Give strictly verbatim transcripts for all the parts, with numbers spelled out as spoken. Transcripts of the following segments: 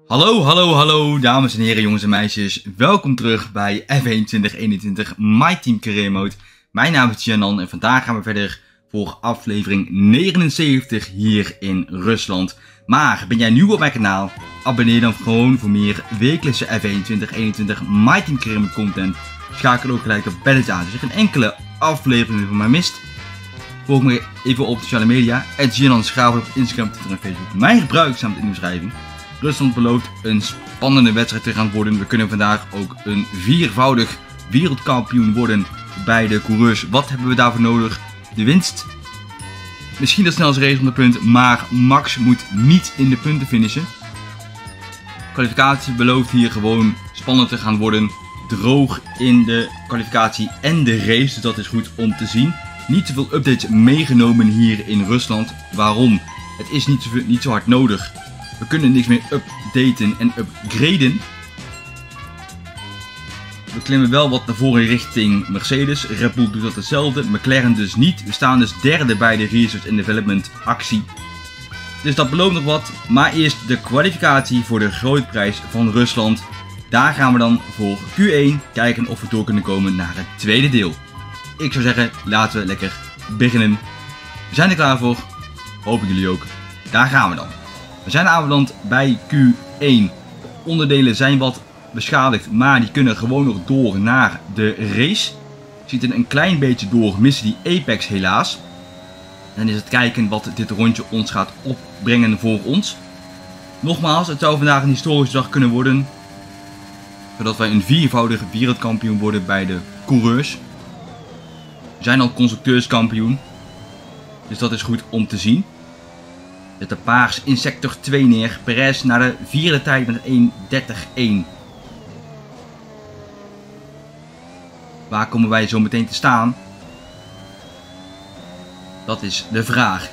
Hallo, hallo, hallo, dames en heren, jongens en meisjes. Welkom terug bij F één twintig eenentwintig My Team Career Mode. Mijn naam is Janan en vandaag gaan we verder voor aflevering negenenzeventig hier in Rusland. Maar ben jij nieuw op mijn kanaal? Abonneer dan gewoon voor meer wekelijkse F één twintig eenentwintig My Team Career Mode content. Schakel ook gelijk op belletje aan, dus je geen enkele aflevering van mij mist. Volg me even op sociale media, at Janan Schavel op Instagram, Twitter en Facebook. Mijn gebruikzaam in de beschrijving. Rusland belooft een spannende wedstrijd te gaan worden. We kunnen vandaag ook een viervoudig wereldkampioen worden bij de coureurs. Wat hebben we daarvoor nodig? De winst. Misschien de snelste race om de punt, maar Max moet niet in de punten finishen. Kwalificatie belooft hier gewoon spannend te gaan worden. Droog in de kwalificatie en de race, dus dat is goed om te zien. Niet zoveel updates meegenomen hier in Rusland. Waarom? Het is niet zo, niet zo hard nodig. We kunnen niks meer updaten en upgraden. We klimmen wel wat naar voren richting Mercedes. Red Bull doet dat hetzelfde. McLaren dus niet. We staan dus derde bij de Research and Development actie. Dus dat belooft nog wat. Maar eerst de kwalificatie voor de Grootprijs van Rusland. Daar gaan we dan voor Q één kijken of we door kunnen komen naar het tweede deel. Ik zou zeggen, laten we lekker beginnen. We zijn er klaar voor. Hopen jullie ook. Daar gaan we dan. We zijn aanbeland bij Q één. De onderdelen zijn wat beschadigd, maar die kunnen gewoon nog door naar de race. Ziet er een klein beetje door, missen die Apex helaas. En dan is het kijken wat dit rondje ons gaat opbrengen voor ons. Nogmaals, het zou vandaag een historische dag kunnen worden. Zodat wij een viervoudige wereldkampioen worden bij de coureurs. We zijn al constructeurskampioen. Dus dat is goed om te zien. Zet de paars in sector twee neer. Perez naar de vierde tijd met één dertig één. Waar komen wij zo meteen te staan? Dat is de vraag.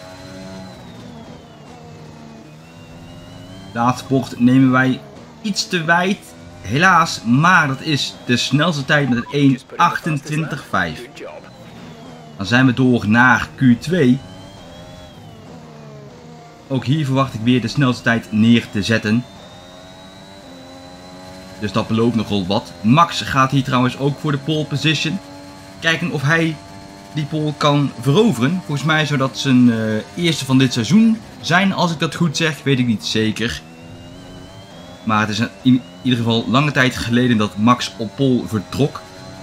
Laatste bocht nemen wij iets te wijd. Helaas, maar dat is de snelste tijd met een één achtentwintig vijf. Dan zijn we door naar Q twee. Ook hier verwacht ik weer de snelste tijd neer te zetten. Dus dat belooft nogal wat. Max gaat hier trouwens ook voor de pole position. Kijken of hij die pole kan veroveren. Volgens mij zou dat zijn uh, eerste van dit seizoen zijn. Als ik dat goed zeg, weet ik niet zeker. Maar het is een, in ieder geval lange tijd geleden dat Max op pole vertrok.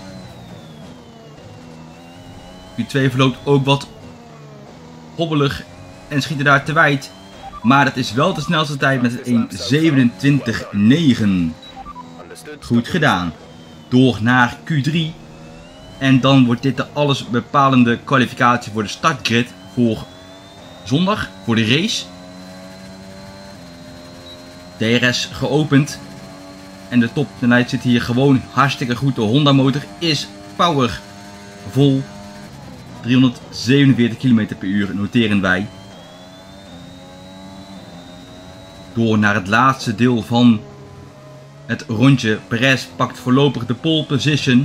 Q twee verloopt ook wat hobbelig. En schiet er daar te wijd. Maar dat is wel de snelste tijd met een één zevenentwintig negen. Goed gedaan. Door naar Q drie. En dan wordt dit de alles bepalende kwalificatie voor de startgrid voor zondag. Voor de race. D R S geopend. En de topsnelheid zit hier gewoon hartstikke goed. De Honda motor is power vol. driehonderdzevenenveertig kilometer per uur noteren wij. Door naar het laatste deel van het rondje. Perez pakt voorlopig de pole position.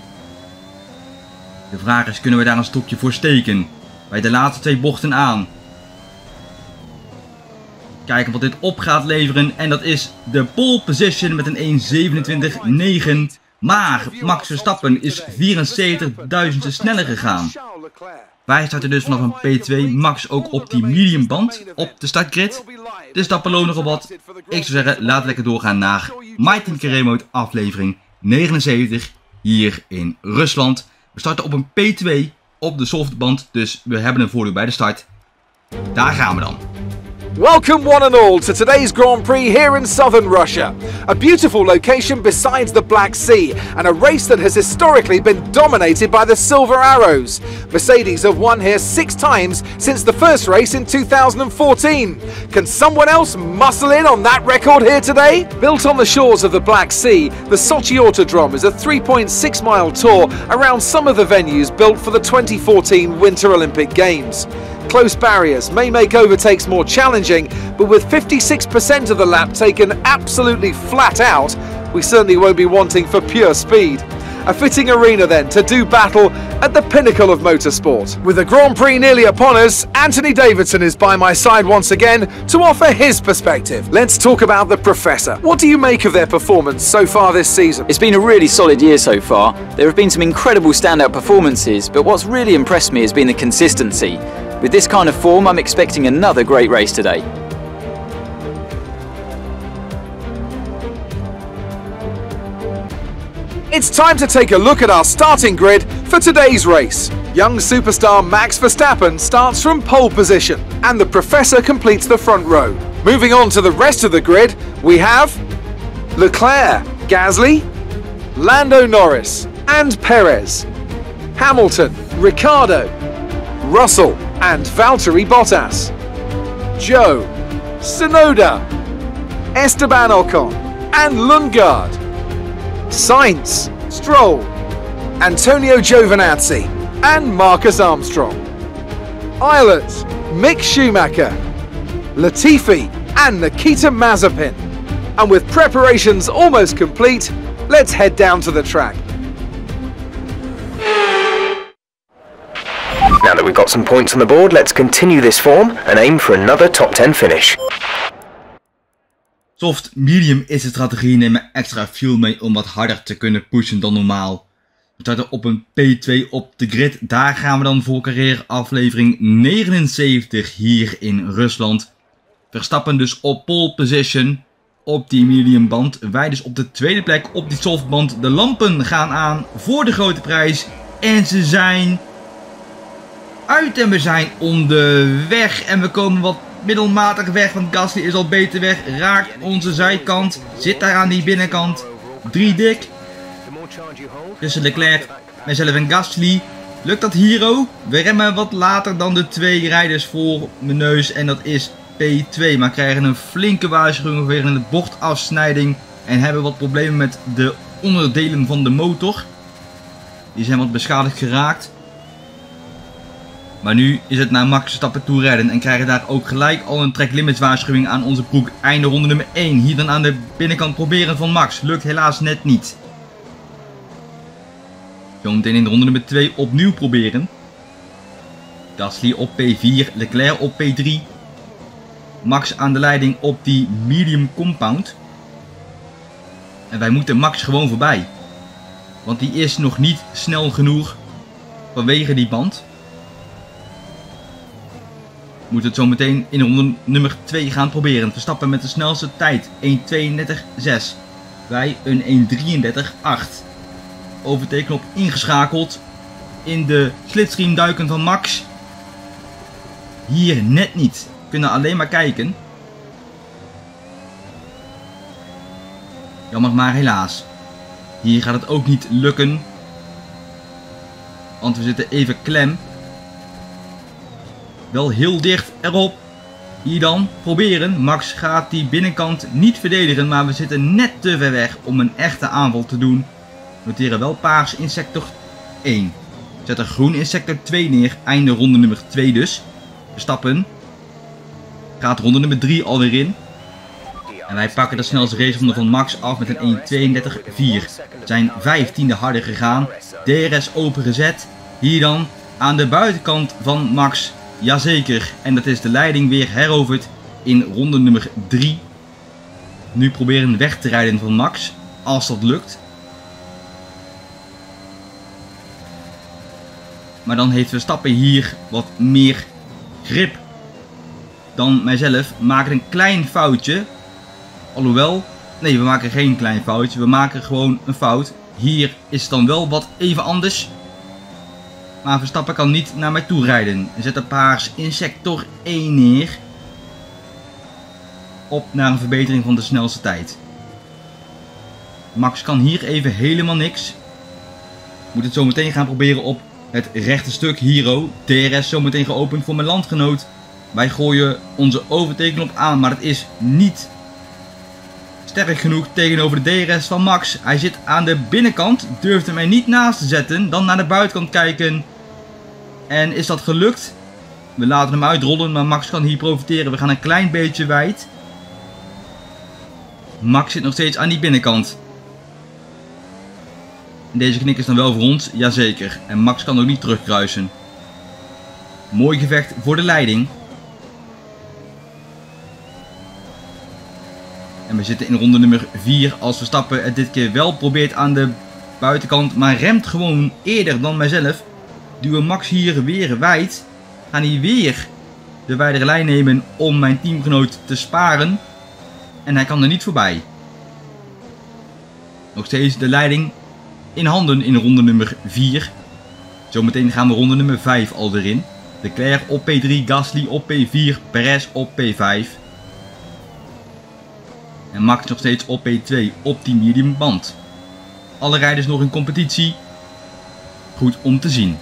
De vraag is, kunnen we daar een stokje voor steken? Bij de laatste twee bochten aan. Kijken wat dit op gaat leveren. En dat is de pole position met een één zevenentwintig negen. Maar Max Verstappen is vierenzeventigduizendste sneller gegaan. Wij starten dus vanaf een P twee. Max ook op die medium band op de startgrid. Dus dat belooft nogal wat. Ik zou zeggen, laten we lekker doorgaan naar My Team Career Mode aflevering negenenzeventig hier in Rusland. We starten op een P twee op de softband. Dus we hebben een voordeel bij de start. Daar gaan we dan. Welcome one and all to today's Grand Prix here in southern Russia. A beautiful location besides the Black Sea and a race that has historically been dominated by the Silver Arrows. Mercedes have won here six times since the first race in two thousand fourteen. Can someone else muscle in on that record here today? Built on the shores of the Black Sea, the Sochi Autodrome is a three point six mile tour around some of the venues built for the twenty fourteen Winter Olympic Games. Close barriers may make overtakes more challenging, but with fifty-six percent of the lap taken absolutely flat out, we certainly won't be wanting for pure speed. A fitting arena then to do battle at the pinnacle of motorsport. With the Grand Prix nearly upon us, Anthony Davidson is by my side once again to offer his perspective. Let's talk about the Professor. What do you make of their performance so far this season? It's been a really solid year so far. There have been some incredible standout performances, but what's really impressed me has been the consistency. With this kind of form, I'm expecting another great race today. It's time to take a look at our starting grid for today's race. Young superstar Max Verstappen starts from pole position, and the Professor completes the front row. Moving on to the rest of the grid, we have Leclerc, Gasly, Lando Norris and Perez, Hamilton, Ricciardo, Russell and Valtteri Bottas, Joe, Tsunoda, Esteban Ocon and Lundgaard, Sainz, Stroll, Antonio Giovinazzi and Marcus Armstrong, Ireland, Mick Schumacher, Latifi and Nikita Mazepin. And with preparations almost complete, let's head down to the track. Now that we've got some points on the board, let's continue this form and aim for another top ten finish. Soft medium is de strategie, nemen extra fuel mee om wat harder te kunnen pushen dan normaal. We starten op een P twee op de grid, daar gaan we dan voor carrière aflevering negenenzeventig hier in Rusland. Verstappen dus op pole position op die medium band, wij dus op de tweede plek op die softband. De lampen gaan aan voor de grote prijs en ze zijn uit en we zijn onderweg en we komen wat middelmatig weg, want Gasly is al beter weg, raakt onze zijkant, zit daar aan die binnenkant, drie dik. Tussen Leclerc, mijzelf en Gasly. Lukt dat Hero? We remmen wat later dan de twee rijders voor mijn neus en dat is P twee. Maar krijgen een flinke waarschuwing weer in de bochtafsnijding en hebben wat problemen met de onderdelen van de motor. Die zijn wat beschadigd geraakt. Maar nu is het naar Max Verstappen toe rijden en krijgen daar ook gelijk al een track limits waarschuwing aan onze broek. Einde ronde nummer één. Hier dan aan de binnenkant proberen van Max. Lukt helaas net niet. Zometeen in de ronde nummer twee opnieuw proberen. Gasly op P vier, Leclerc op P drie. Max aan de leiding op die medium compound. En wij moeten Max gewoon voorbij. Want die is nog niet snel genoeg vanwege die band. We moeten het zo meteen in ronde nummer twee gaan proberen. Verstappen met de snelste tijd één tweeëndertig zes. Wij een één drieëndertig acht. Overtakenknop ingeschakeld. In de slipstream duiken van Max. Hier net niet. We kunnen alleen maar kijken. Jammer maar helaas. Hier gaat het ook niet lukken. Want we zitten even klem. Wel heel dicht erop. Hier dan proberen. Max gaat die binnenkant niet verdedigen. Maar we zitten net te ver weg om een echte aanval te doen. We noteren wel paars in sector één. Zetten groen in sector twee neer. Einde ronde nummer twee dus. Verstappen. Gaat ronde nummer drie alweer in. En wij pakken de snelste raceronde van Max af met een één tweeëndertig vier. We zijn vijftiende harder gegaan. D R S opengezet. Hier dan aan de buitenkant van Max. Jazeker. En dat is de leiding weer heroverd in ronde nummer drie. Nu proberen weg te rijden van Max. Als dat lukt. Maar dan heeft Verstappen hier wat meer grip dan mijzelf. We maken een klein foutje. Alhoewel, nee, we maken geen klein foutje. We maken gewoon een fout. Hier is het dan wel wat even anders. Maar Verstappen kan niet naar mij toe rijden. We zetten paars in sector één neer. Op naar een verbetering van de snelste tijd. Max kan hier even helemaal niks. Moet het zo meteen gaan proberen op het rechte stuk. Hero. D R S zometeen geopend voor mijn landgenoot. Wij gooien onze overtakenknop aan. Maar het is niet sterk genoeg tegenover de D R S van Max. Hij zit aan de binnenkant. Durft hem er niet naast te zetten. Dan naar de buitenkant kijken. En is dat gelukt? We laten hem uitrollen. Maar Max kan hier profiteren. We gaan een klein beetje wijd. Max zit nog steeds aan die binnenkant. En deze knik is dan wel voor ons, jazeker. En Max kan ook niet terugkruisen. Mooi gevecht voor de leiding. En we zitten in ronde nummer vier als Verstappen het dit keer wel probeert aan de buitenkant. Maar remt gewoon eerder dan mijzelf. Duwen Max hier weer wijd. Gaan hier weer de wijdere lijn nemen om mijn teamgenoot te sparen. En hij kan er niet voorbij. Nog steeds de leiding in handen in ronde nummer vier. Zometeen gaan we ronde nummer vijf al erin. Leclerc op P drie, Gasly op P vier, Perez op P vijf. En Max nog steeds op P twee op die medium band. Alle rijders nog in competitie. Goed om te zien.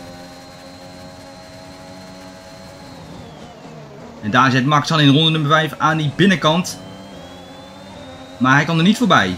En daar zit Max dan in ronde nummer vijf aan die binnenkant. Maar hij kan er niet voorbij.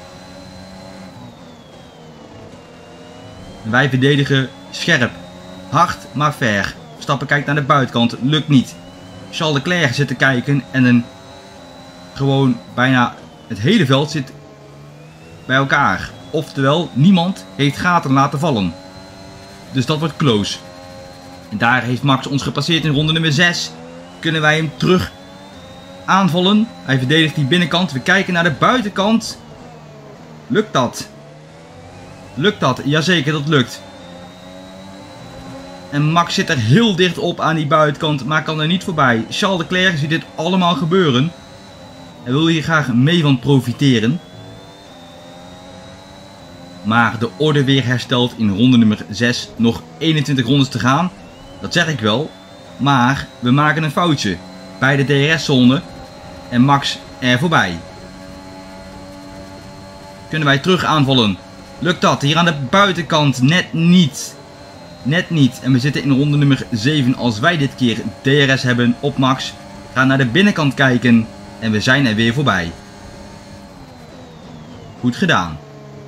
En wij verdedigen scherp. Hard, maar ver. Verstappen kijkt naar de buitenkant. Lukt niet. Charles Leclerc zit te kijken. En een, gewoon bijna het hele veld zit bij elkaar. Oftewel, niemand heeft gaten laten vallen. Dus dat wordt close. En daar heeft Max ons gepasseerd in ronde nummer zes. Kunnen wij hem terug aanvallen. Hij verdedigt die binnenkant. We kijken naar de buitenkant. Lukt dat? Lukt dat? Jazeker, dat lukt. En Max zit er heel dicht op aan die buitenkant, maar kan er niet voorbij. Charles Leclerc ziet dit allemaal gebeuren. Hij wil hier graag mee van profiteren. Maar de orde weer hersteld in ronde nummer zes. Nog eenentwintig rondes te gaan. Dat zeg ik wel. Maar we maken een foutje. Bij de D R S-zone. En Max er voorbij. Kunnen wij terug aanvallen? Lukt dat? Hier aan de buitenkant net niet. Net niet. En we zitten in ronde nummer zeven. Als wij dit keer D R S hebben op Max. Gaan naar de binnenkant kijken. En we zijn er weer voorbij. Goed gedaan.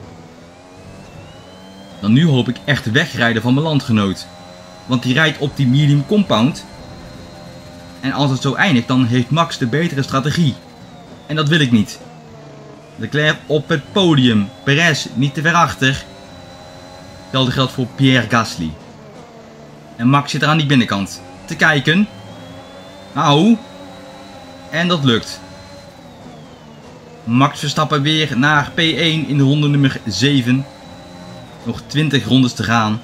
Dan nu hoop ik echt wegrijden van mijn landgenoot. Want die rijdt op die medium compound. En als het zo eindigt, dan heeft Max de betere strategie. En dat wil ik niet. Leclerc op het podium. Perez niet te ver achter. Hetzelfde geldt voor Pierre Gasly. En Max zit er aan die binnenkant te kijken. Nou. En dat lukt. Max Verstappen weer naar P één in de ronde nummer zeven. Nog twintig rondes te gaan.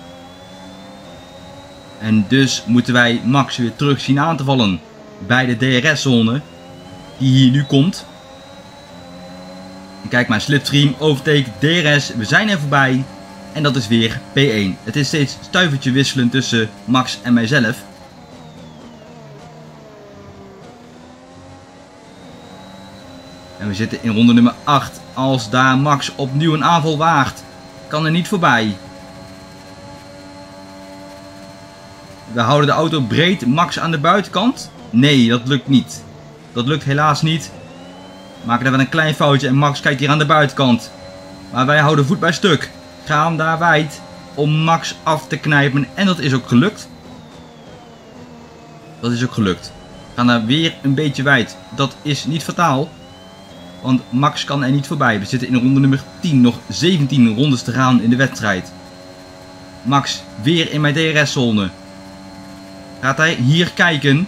En dus moeten wij Max weer terug zien aan te vallen. Bij de D R S-zone. Die hier nu komt. En kijk, mijn slipstream, overtake, D R S. We zijn er voorbij. En dat is weer P één. Het is steeds stuivertje wisselen tussen Max en mijzelf. En we zitten in ronde nummer acht. Als daar Max opnieuw een aanval waagt. Kan er niet voorbij. We houden de auto breed. Max aan de buitenkant. Nee, dat lukt niet. Dat lukt helaas niet. We maken er wel een klein foutje. En Max kijkt hier aan de buitenkant. Maar wij houden voet bij stuk. Gaan daar wijd. Om Max af te knijpen. En dat is ook gelukt. Dat is ook gelukt. We gaan daar weer een beetje wijd. Dat is niet fataal. Want Max kan er niet voorbij. We zitten in ronde nummer tien. Nog zeventien rondes te gaan in de wedstrijd. Max weer in mijn D R S-zone. Gaat hij hier kijken.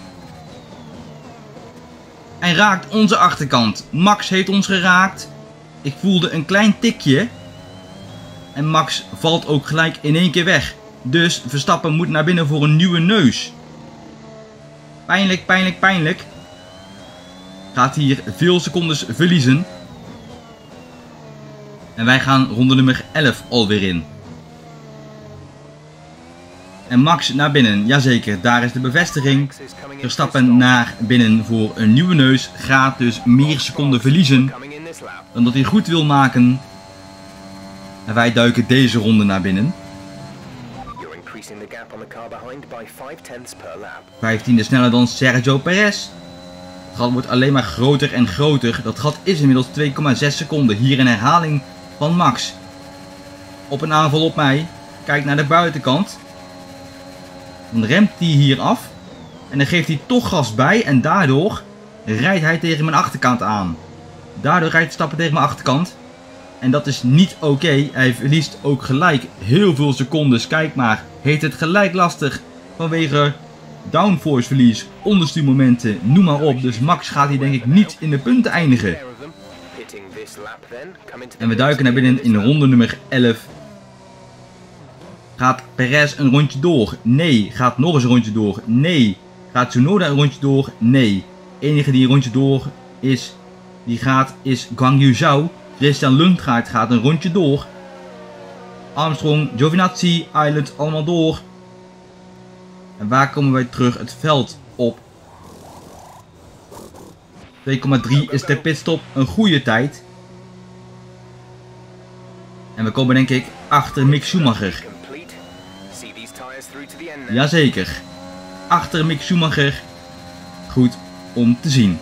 En raakt onze achterkant. Max heeft ons geraakt. Ik voelde een klein tikje. En Max valt ook gelijk in één keer weg. Dus Verstappen moet naar binnen voor een nieuwe neus. Pijnlijk, pijnlijk, pijnlijk. Gaat hier veel secondes verliezen. En wij gaan ronde nummer elf alweer in. En Max naar binnen. Jazeker, daar is de bevestiging. Verstappen naar binnen voor een nieuwe neus. Gaat dus meer seconden verliezen dan dat hij goed wil maken. En wij duiken deze ronde naar binnen. vijftiende sneller dan Sergio Perez. Het gat wordt alleen maar groter en groter. Dat gat is inmiddels twee komma zes seconden. Hier een herhaling van Max. Op een aanval op mij. Kijk naar de buitenkant. Dan remt hij hier af. En dan geeft hij toch gas bij. En daardoor rijdt hij tegen mijn achterkant aan. Daardoor rijdt Verstappen tegen mijn achterkant. En dat is niet oké. Okay. Hij verliest ook gelijk heel veel secondes. Kijk maar, heeft het gelijk lastig vanwege downforce verlies, onderstuurmomenten, noem maar op. Dus Max gaat hier denk ik niet in de punten eindigen. En we duiken naar binnen in ronde nummer elf. Gaat Perez een rondje door? Nee. Gaat Norris een rondje door? Nee. Gaat Tsunoda een rondje door? Nee. De enige die een rondje door is, die gaat, is Guan Yu Zhou. Christian Lundgaard gaat een rondje door. Armstrong, Giovinazzi, Island allemaal door. En waar komen wij terug het veld op? twee komma drie is de pitstop een goede tijd. En we komen denk ik achter Mick Schumacher. Jazeker. Achter Mick Schumacher. Goed om te zien.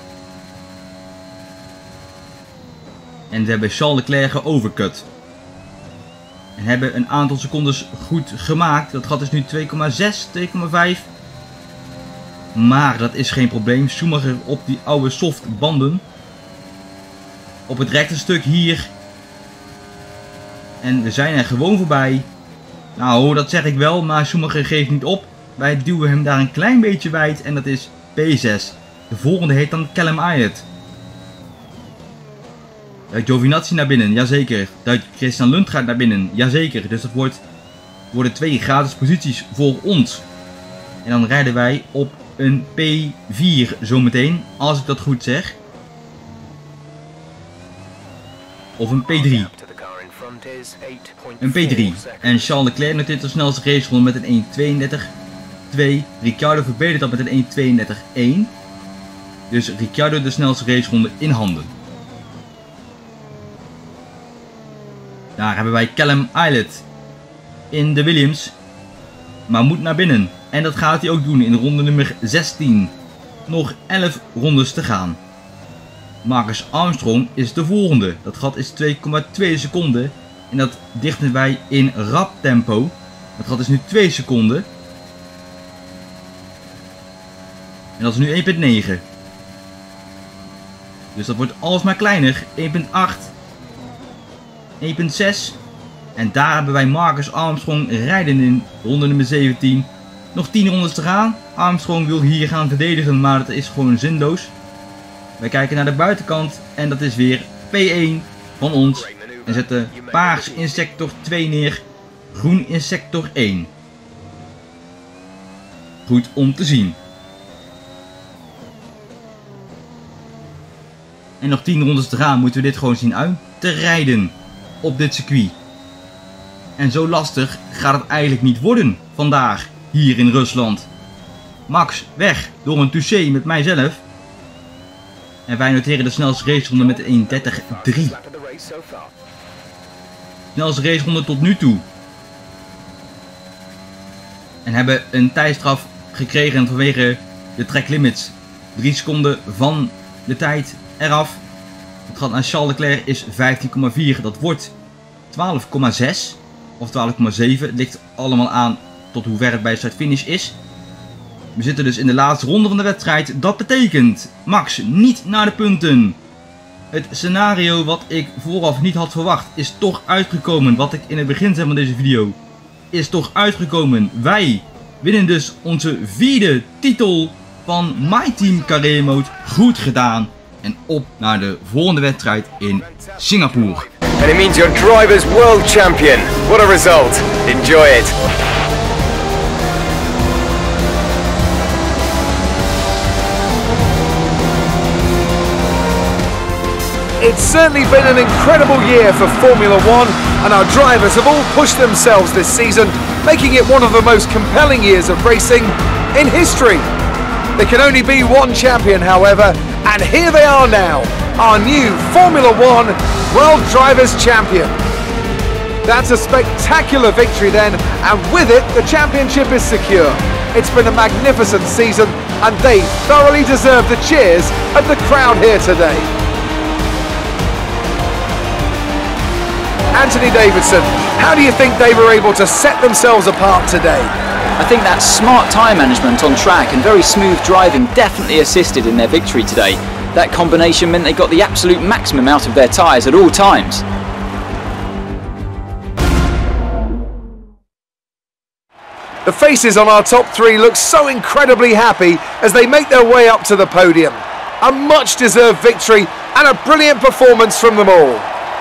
En we hebben Charles Leclerc geovercut. En hebben een aantal secondes goed gemaakt. Dat gat is nu twee komma zes, twee komma vijf. Maar dat is geen probleem. Schumacher op die oude soft banden. Op het rechte stuk hier. En we zijn er gewoon voorbij. Nou, dat zeg ik wel, maar Schumacher geeft niet op. Wij duwen hem daar een klein beetje wijd en dat is P zes. De volgende heet dan Callum Ayott. Duikt Giovinazzi naar binnen, jazeker. Duikt Christian Lundgaard naar binnen, jazeker. Dus dat wordt, worden twee gratis posities voor ons. En dan rijden wij op een P vier zometeen, als ik dat goed zeg. Of een P drie. Een P drie. En Charles Leclerc noteert de snelste raceronde met een één tweeëndertig twee. Ricciardo verbetert dat met een één tweeëndertig één. Dus Ricciardo de snelste raceronde in handen. Daar hebben wij Callum Ayott in de Williams. Maar moet naar binnen. En dat gaat hij ook doen in ronde nummer zestien. Nog elf rondes te gaan. Marcus Armstrong is de volgende. Dat gat is twee komma twee seconden. En dat dichten wij in rap tempo. Dat gat is nu twee seconden. En dat is nu één komma negen. Dus dat wordt alsmaar kleiner. één komma acht. één komma zes. En daar hebben wij Marcus Armstrong rijden in ronde nummer zeventien. Nog tien rondes te gaan. Armstrong wil hier gaan verdedigen, maar dat is gewoon zinloos. Wij kijken naar de buitenkant en dat is weer P één van ons. En zetten paars in sector twee neer, groen in sector één. Goed om te zien. En nog tien rondes te gaan moeten we dit gewoon zien uit te rijden op dit circuit. En zo lastig gaat het eigenlijk niet worden vandaag hier in Rusland. Max weg door een touché met mijzelf. En wij noteren de snelste raceronde met één dertig drie. Snelste raceronde tot nu toe. En hebben een tijdstraf gekregen vanwege de track limits. drie seconden van de tijd eraf. Het gat naar Charles Leclerc is vijftien komma vier. Dat wordt twaalf komma zes of twaalf komma zeven. Het ligt allemaal aan tot hoe ver het bij de start-finish is. We zitten dus in de laatste ronde van de wedstrijd. Dat betekent Max niet naar de punten. Het scenario wat ik vooraf niet had verwacht is toch uitgekomen. Wat ik in het begin zei van deze video is toch uitgekomen. Wij winnen dus onze vierde titel van My Team Career Mode. Goed gedaan. En op naar de volgende wedstrijd in Singapore. And it means your driver's world champion. What a result. Enjoy it. It's certainly been an incredible year for Formula One, and our drivers have all pushed themselves this season, making it one of the most compelling years of racing in history. There can only be one champion, however, and here they are now, our new Formula One World Drivers' Champion. That's a spectacular victory then, and with it, the championship is secure. It's been a magnificent season, and they thoroughly deserve the cheers of the crowd here today. Anthony Davidson, how do you think they were able to set themselves apart today? I think that smart tyre management on track and very smooth driving definitely assisted in their victory today. That combination meant they got the absolute maximum out of their tyres at all times. The faces on our top three look so incredibly happy as they make their way up to the podium. A much deserved victory and a brilliant performance from them all.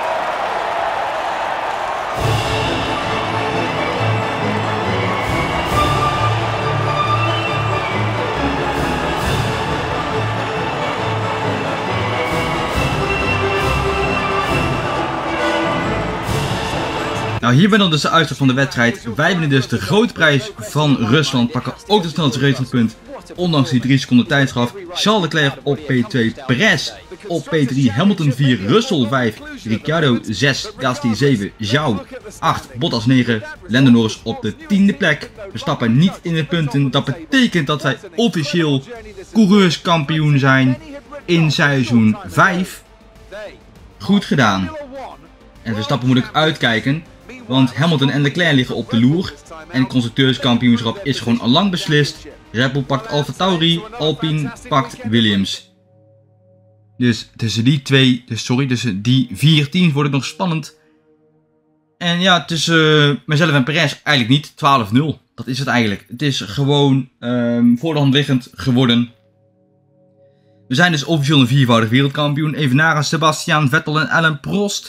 Nou, hier ben dan dus de uitslag van de wedstrijd. Wij winnen dus de grote prijs van Rusland. Pakken ook de snelste ratingpunt. Ondanks die drie seconden tijdstraf. Charles Leclerc op P twee. Perez op P drie. Hamilton vier. Russell vijf. Ricciardo zes. Gasly zeven. Zhou acht. Bottas negen. Lando Norris op de tiende plek. Verstappen niet in de punten. Dat betekent dat wij officieel coureurskampioen zijn in seizoen vijf. Goed gedaan. En Verstappen moet ik uitkijken. Want Hamilton en Leclerc liggen op de loer. En het constructeurskampioenschap is gewoon al lang beslist. Red Bull pakt AlphaTauri, Alpine pakt Williams. Dus tussen die twee, dus sorry, tussen die vier teams wordt het nog spannend. En ja, tussen uh, mezelf en Perez eigenlijk niet. twaalf nul. Dat is het eigenlijk. Het is gewoon um, voor de hand liggend geworden. We zijn dus officieel een viervoudig wereldkampioen. Evenaren Sebastian Vettel en Alain Prost.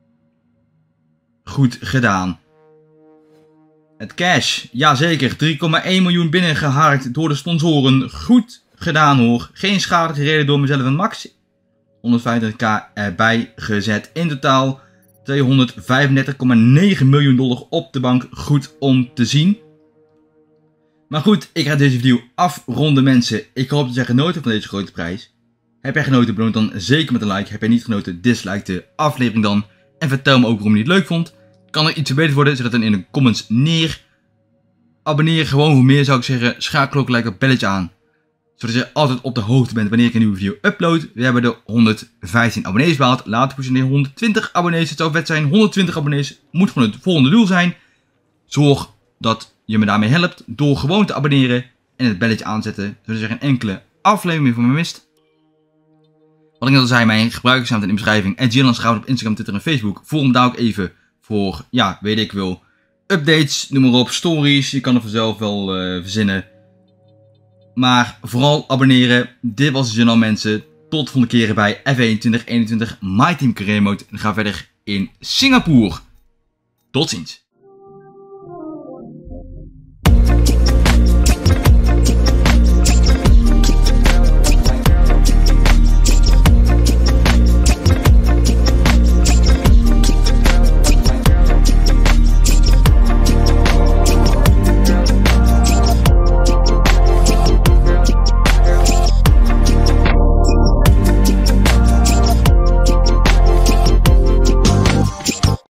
Goed gedaan. Het cash, jazeker, drie komma één miljoen binnengeharkt door de sponsoren. Goed gedaan hoor. Geen schade gereden door mezelf en Max. honderdvijfentwintig k erbij gezet. In totaal tweehonderdvijfendertig komma negen miljoen dollar op de bank. Goed om te zien. Maar goed, ik ga deze video afronden mensen. Ik hoop dat jij genoten van deze grote prijs. Heb jij genoten, beloon dan zeker met een like. Heb jij niet genoten, dislike de aflevering dan. En vertel me ook waarom je het leuk vond. Kan er iets verbeterd worden? Zet het dan in de comments neer. Abonneer gewoon voor meer zou ik zeggen. Schakel ook like op belletje aan. Zodat je altijd op de hoogte bent wanneer ik een nieuwe video upload. We hebben de honderdvijftien abonnees behaald. Later pushen naar honderdtwintig abonnees. Het zou vet zijn. honderdtwintig abonnees moet gewoon het volgende doel zijn. Zorg dat je me daarmee helpt. Door gewoon te abonneren. En het belletje aanzetten. Zodat je geen enkele aflevering meer van me mist. Wat ik net al zei, mijn gebruikersnaam in de beschrijving. En Gillan Schouwen op Instagram, Twitter en Facebook. Volg hem daar ook even voor, ja, weet ik wel. Updates, noem maar op, stories. Je kan er vanzelf wel uh, verzinnen. Maar vooral abonneren. Dit was het journaal mensen. Tot de volgende keer bij F één twintig eenentwintig My Team Career Mode. En we gaan verder in Singapore. Tot ziens.